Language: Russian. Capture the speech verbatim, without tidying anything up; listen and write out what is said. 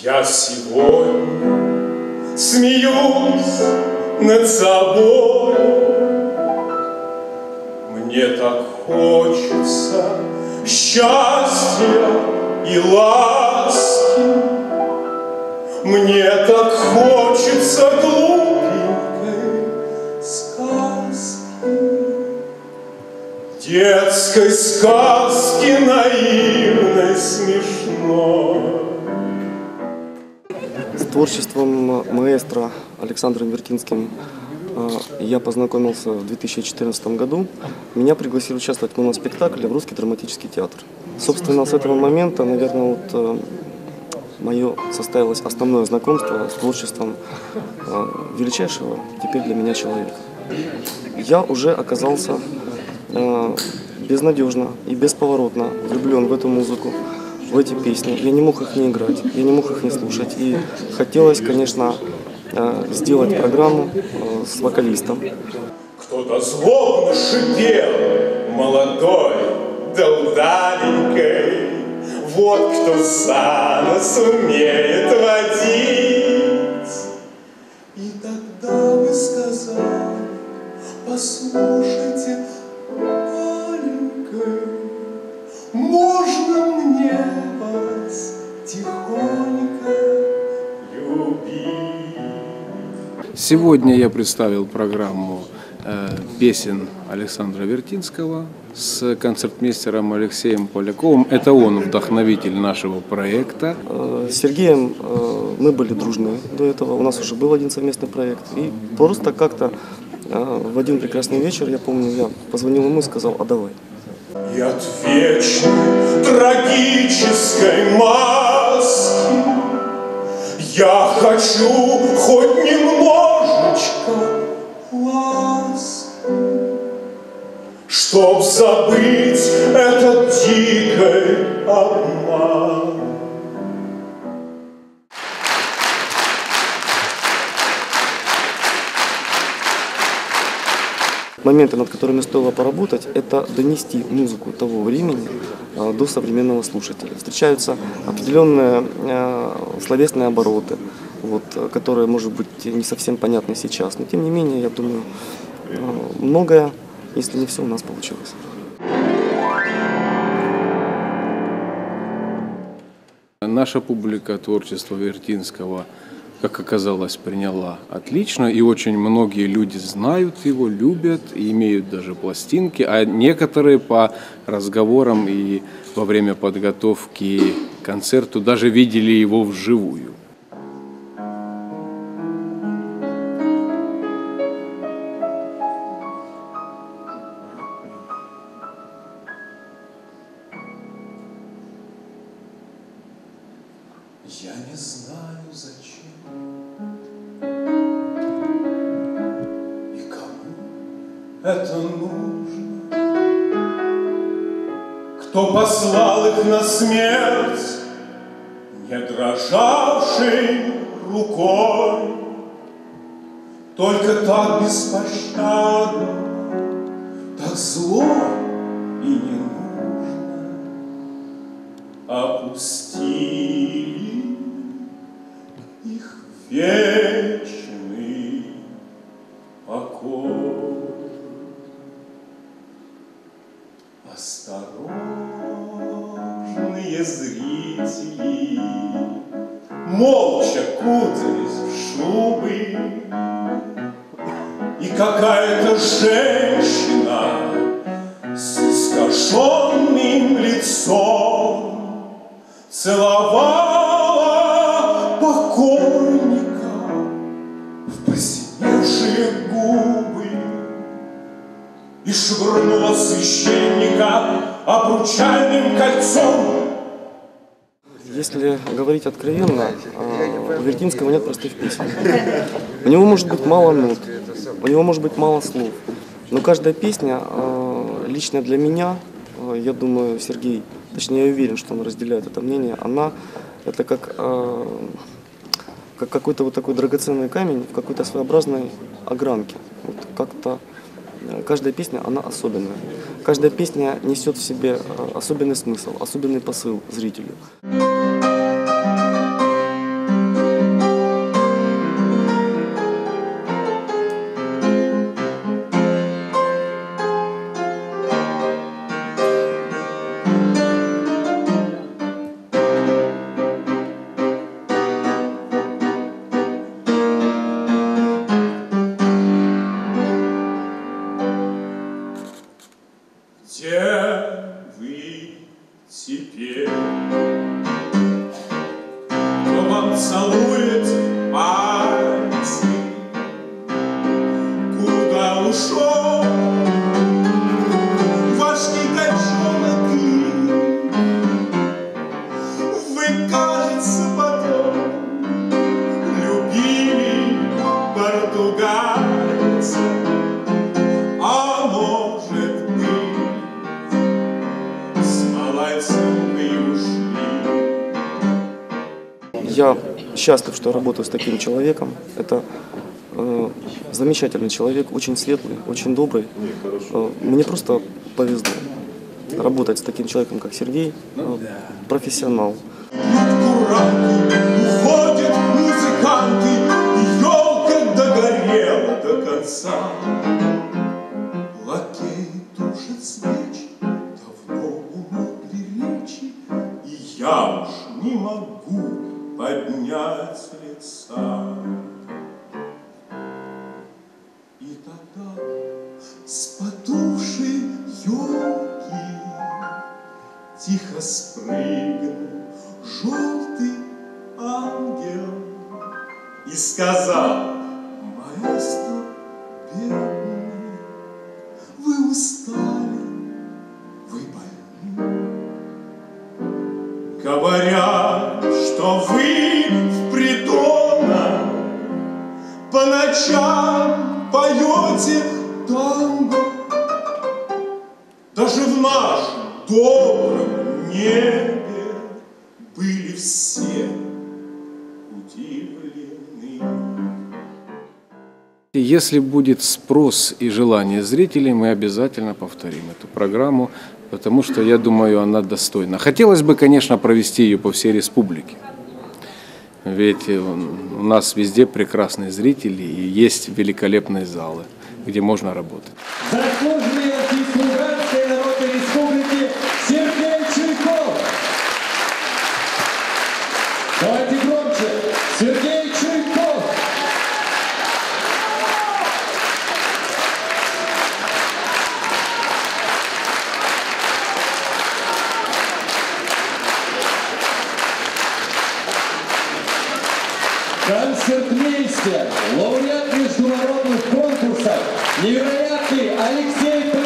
Я сегодня смеюсь над собой. Мне так хочется счастья и ласки. Мне так хочется глупенькой сказки, детской сказки наивной, смешной. С творчеством маэстро Александром Вертинским я познакомился в две тысячи четырнадцатом году. Меня пригласили участвовать в моноспектакле в Русский драматический театр. Собственно, с этого момента, наверное, вот мое состоялось основное знакомство с творчеством величайшего теперь для меня человека. Я уже оказался безнадежно и бесповоротно влюблен в эту музыку, в эти песни. Я не мог их не играть, я не мог их не слушать. И хотелось, конечно, сделать программу с вокалистом. Кто-то злобно шипел, молодой да удаленькой. Вот кто за нос умеет водить. И тогда вы сказали: послушайте, маленькой, можно мне вас тихонько любить? Сегодня я представил программу э, песен Александра Вертинского с концертмейстером Алексеем Поляковым. Это он вдохновитель нашего проекта. С Сергеем мы были дружны до этого, у нас уже был один совместный проект. И просто как-то в один прекрасный вечер, я помню, я позвонил ему и сказал: а давай. И от вечной трагической маски я хочу хоть немножечко ласки, чтоб забыть этот дикий обман. Моменты, над которыми стоило поработать, это донести музыку того времени э, до современного слушателя. Встречаются определенные э, словесные обороты, вот, которые, может быть, не совсем понятны сейчас. Но, тем не менее, я думаю, э, многое, если не все, у нас получилось. Наша публика творчества Вертинского, как оказалось, приняла отлично, и очень многие люди знают его, любят, и имеют даже пластинки, а некоторые по разговорам и во время подготовки к концерту даже видели его вживую. Я не знаю, зачем и кому это нужно, кто послал их на смерть, не дрожавшей рукой, только так беспощадно, так зло и не нужно опустили их вечный покой. Осторожные зрители молча кутались в шубы, и какая-то женщина с искаженным лицом целовала покойника в посиневшие губы и швырнула священника обручальным кольцом. Если говорить откровенно, у Вертинского нет простых песен. У него может быть мало нот, у него может быть мало слов, но каждая песня, лично для меня, я думаю, Сергей, точнее, я уверен, что он разделяет это мнение, она это как, как какой-то вот такой драгоценный камень в какой-то своеобразной огранке. Вот как-то каждая песня, она особенная. Каждая песня несет в себе особенный смысл, особенный посыл зрителю. где вы теперь? Кто вам целует пальцы? Куда ушел ваш китайчонок Ли? Вы, кажется, потом любили португальца, а может быть, с малайцем вы ушли. Я счастлив, что работаю с таким человеком. Это э, замечательный человек, очень светлый, очень добрый. Э, мне просто повезло работать с таким человеком, как Сергей, э, профессионал. Уходят музыканты, и елка догорела до конца. Лакей тушит свечи, давно умолкли речи, и я уж не могу поднять лица. И тогда с потухшей елки тихо спрыгнул желтый ангел и сказал: маэстро бедный, вы устали, вы больны. Говорят, что вы в притонах по ночам поете танго. Даже в нашем добром небе были все удивлены. Если будет спрос и желание зрителей, мы обязательно повторим эту программу, потому что, я думаю, она достойна. Хотелось бы, конечно, провести ее по всей республике. Ведь у нас везде прекрасные зрители и есть великолепные залы, где можно работать. Заслуженный артист Луганской Народной Республики Сергей Чуйков. Давайте громче. Сергей Чуйков. Концертмейстер, лауреат международных конкурсов, невероятный Алексей